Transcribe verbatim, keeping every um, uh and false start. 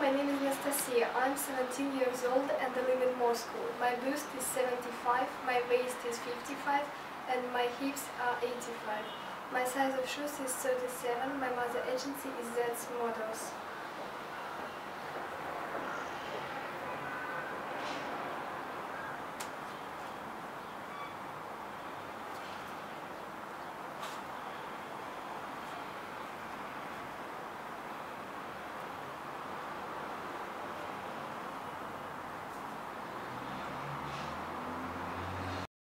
my name is Anastasia. I'm seventeen years old and I live in Moscow. My bust is seventy-five, my waist is fifty-five and my hips are eighty-five. My size of shoes is thirty-seven, my mother agency is Zets Models.